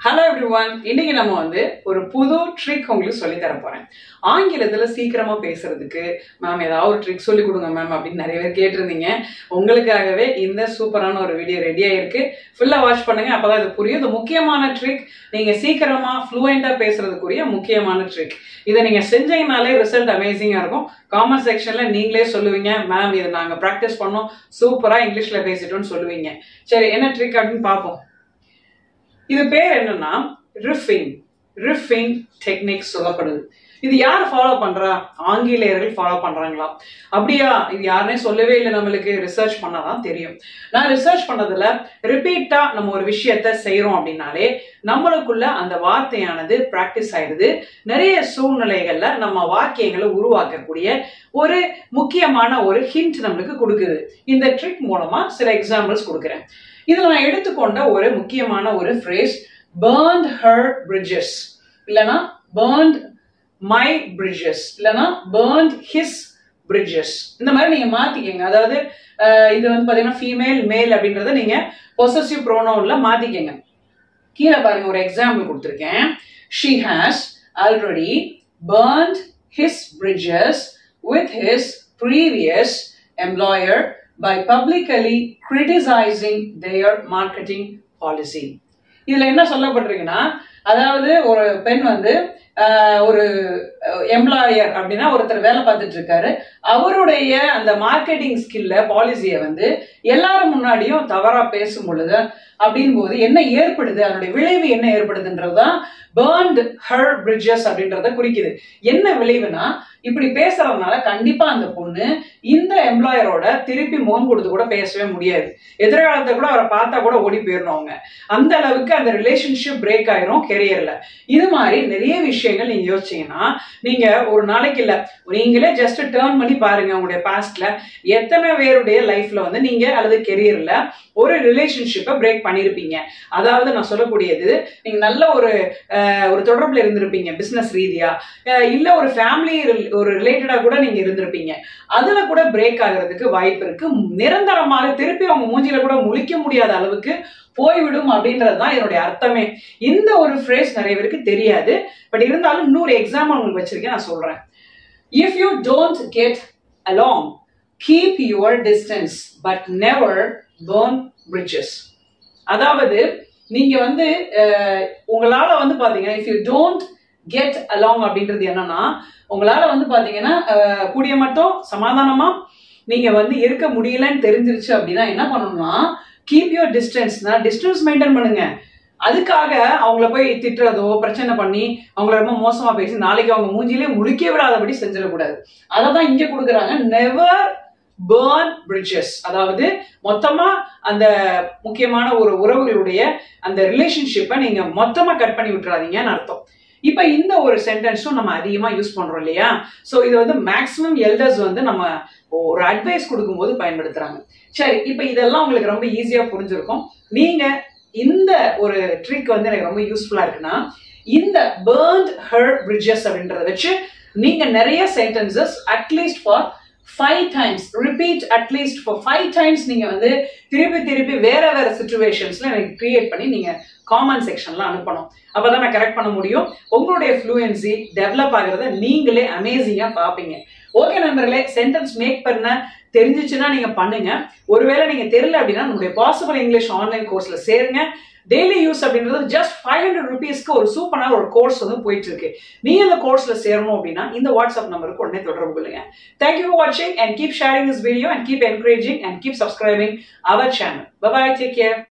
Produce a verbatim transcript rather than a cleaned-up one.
Hello everyone. இன்னைக்கு நம்ம வந்து ஒரு புது ட்ரிக் உங்களுக்கு சொல்லி தர போறேன். ஆங்கிலத்துல சீக்கிரமா பேசுறதுக்கு மேம் ஏதாவது ஒரு ட்ரிக் சொல்லி கொடுங்க மேம் அப்படின்னு நிறைய பேர் கேட்டிருந்தீங்க. உங்களுக்காகவே இந்த சூப்பரான ஒரு வீடியோ ரெடியா இருக்கு. ஃபுல்லா வாட்ச் பண்ணுங்க. அப்பதான் இது புரியும். இது முக்கியமான ட்ரிக். நீங்க சீக்கிரமா ஃப்ளூயண்டா பேசுறதுக்குரிய முக்கியமான ட்ரிக். இதை நீங்க செஞ்சீங்கனாலே ரிசல்ட் அமேசிங்கா இருக்கும். காமெண்ட் செக்ஷன்ல நீங்களே சொல்லுவீங்க மேம் இதை நாங்க பிராக்டிஸ் பண்ணோம் சூப்பரா இங்கிலீஷ்ல பேசிட்டோம்னு சொல்லுவீங்க. சரி என்ன ட்ரிக் அப்படின்னு பார்ப்போம். இது பேர் என்னன்னா ரிஃபிங் ரிஃபிங் டெக்னிக் சொல்லப்படுது. இது யார் ஃபாலோ பண்றா? ஆங்கிலேயர்கள் ஃபாலோ பண்றாங்களா? அப்படியா? இது யாருன்னே சொல்லவே இல்லை. நம்மளுக்கு ரிசர்ச் பண்ணாதான் தெரியும். நான் ரிசர்ச் பண்ணதுல ரிப்பீட்டா நம்ம ஒரு விஷயத்த செய்யறோம் அப்படின்னாலே நம்மளுக்குள்ள அந்த வார்த்தையானது பிராக்டிஸ் ஆயிடுது. நிறைய சூழ்நிலைகள்ல நம்ம வாக்கியங்களை உருவாக்கக்கூடிய ஒரு முக்கியமான ஒரு ஹிண்ட் நம்மளுக்கு கொடுக்குது. இந்த ட்ரிக் மூலமா சில எக்ஸாம்பிள்ஸ் கொடுக்குறேன். இதுல நான் எடுத்துக்கொண்ட ஒரு முக்கியமான ஒரு ஃப்ரேஸ் burned her bridges இல்லனா burned my bridges இல்லனா burned his bridges. இந்த மாதிரி நீங்க மாத்திக்கங்க. அதாவது இது வந்து பாத்தீங்கன்னா ஃபீமேல் மேல் அப்படின்றத நீங்க பொசசிவ் ப்ரோனவுன்ல மாத்திக்கங்க. கீழே பாருங்க ஒரு எக்ஸாம்பிள் கொடுத்திருக்கேன். She has already burned his bridges with his previous employer by publicly criticizing their marketing policy. இதுல என்ன சொல்லப்பட்டிருக்குன்னா, அதாவது ஒரு பெண் வந்து ஒரு எம்ப்ளாயர் அப்படின்னா ஒருத்தர் வேலை பார்த்துட்டு இருக்காரு. அவருடைய அந்த மார்க்கெட்டிங் ஸ்கில்ல பாலிசியை வந்து எல்லாரும் முன்னாடியும் தவறா பேசும் பொழுது அப்படின் போது என்ன ஏற்படுது, அதனுடைய விளைவு என்ன ஏற்படுதுன்றதுதான் burned her bridges அப்படின்றத குறிக்குது. என்ன விளைவுனா, இப்படி பேசுறதுனால கண்டிப்பா அந்த பொண்ணு இந்த எம்ப்ளாயரோட திருப்பி முகம் கொடுத்து கூட பேசவே முடியாது. எதிர்காலத்தை கூட அவரை பார்த்தா கூட ஓடி போயிடணும். அவங்க அந்த அளவுக்கு அந்த ரிலேஷன்ஷிப் பிரேக் ஆயிரும் கெரியர்ல. இது மாதிரி நிறைய விஷயங்கள் நீங்க யோசிச்சீங்கன்னா, நீங்க ஒரு நாளைக்கு இல்ல நீங்களே ஜஸ்ட் டேர்ன் பண்ணி பாருங்க. உங்களுடைய பாஸ்ட்ல எத்தனை பேருடைய லைஃப்ல வந்து நீங்க அல்லது கெரியர்ல ஒரு ரிலேஷன்ஷிப்பை பிரேக் பண்ணிருப்பீங்க. அதாவது நான் சொல்லக்கூடியது, நீங்க நல்ல ஒரு ஒரு தொடர்புல இருந்திருப்பீங்க பிசினஸ் ரீதியா, இல்ல ஒரு ஃபேமிலி ஒரு ரிலேட்டடா கூட நீங்க இருந்திருப்பீங்க. அதுல கூட பிரேக் ஆகிறதுக்கு வாய்ப்பு இருக்கு. நிரந்தரமாக திருப்பி அவங்க மூஞ்சில கூட முழிக்க முடியாத அளவுக்கு போய்விடும் அப்படின்றதுதான் என்னுடைய அர்த்தமே. இந்த ஒரு ஃப்ரேஸ் நிறைய பேருக்கு தெரியாது. பட் இருந்தாலும் இன்னொரு எக்ஸாம்பிள் உங்களுக்கு வச்சிருக்கேன், நான் சொல்றேன். If you don't get along, keep your distance but never burn bridges. அதாவது நீங்க வந்து உங்களால வந்து பாத்தீங்கன்னா if you don't get along அப்படின்றது என்னன்னா, உங்களால வந்து பாத்தீங்கன்னா கூடிய மட்டும் சமாதானமா நீங்க வந்து இருக்க முடியலன்னு தெரிஞ்சிருச்சு அப்படின்னா என்ன பண்ணணும்னா, keep your distance. Distance maintain பண்ணுங்க. அதுக்காக அவங்கள போய் திட்டுறதோ பிரச்சனை பண்ணி அவங்கள ரொம்ப மோசமா பேசி நாளைக்கு அவங்க மூஞ்சிலே முழிக்க விடாதபடி செஞ்சிடக்கூடாது. அததான் இங்க கொடுக்குறாங்க, நெவர் burn bridges. அதாவது மொத்தமா அந்த முக்கியமான ஒரு உறவுகளுடைய அந்த ரிலேஷன்ஷிப்பை நீங்க மொத்தமா கட் பண்ணி விட்டுறாதீங்கன்னு அர்த்தம். இப்ப இந்த ஒரு சென்டென்ஸும் நம்ம அதிகமா யூஸ் பண்றோம் இல்லையா? சோ இது வந்து மேக்சிமம் எல்டர்ஸ் வந்து நம்ம ஒரு அட்வைஸ் கொடுக்கும் போது பயன்படுத்துறாங்க. சரி, இப்ப இதெல்லாம் உங்களுக்கு ரொம்ப ஈஸியா புரிஞ்சிருக்கும். நீங்க இந்த ஒரு ட்ரிக் வந்து எனக்கு ரொம்ப யூஸ்ஃபுல்லா இருக்குன்னா, இந்த burned her bridges அப்படின்றத வச்சு நீங்க நிறைய sentences at least for five times repeat at least for five times நீங்க வந்து திருப்பி திருப்பி வேற வேற சிச்சுவேஷன்ஸ்ல எனக்கு கிரியேட் பண்ணி நீங்க காமெண்ட் செக்ஷன்ல அனுப்பணும். அப்பதான் நான் கரெக்ட் பண்ண முடியும். உங்களுடைய ஃப்ளூயன்சி டெவலப் ஆகிறத நீங்களே அமேசிங்கா பாப்பீங்க. ஓகே நண்பர்களே, சென்டென்ஸ் மேக் பண்ண தெரிஞ்சிச்சுன்னா நீங்க பண்ணுங்க. ஒருவேளை நீங்க தெரியல அப்படின்னா நம்மளுடைய பாசிபிள் இங்கிலீஷ் ஆன்லைன் கோர்ஸ்ல சேருங்க. டெய்லி யூஸ் அப்படின்றது ஜஸ்ட் ஃபைவ் ஹண்ட்ரட் ருபீஸ்க்கு ஒரு சூப்பரான ஒரு கோர்ஸ் வந்து போயிட்டு இருக்கு. நீங்க இந்த கோர்ஸ்ல சேரணும் அப்படின்னா இந்த வாட்ஸ்அப் நம்பருக்கு உடனே தொடர்பு கொள்ளுங்க. தேங்க்யூ ஃபார் வாட்சிங் and keep sharing this video and keep encouraging and keep subscribing our channel. Bye bye, take care.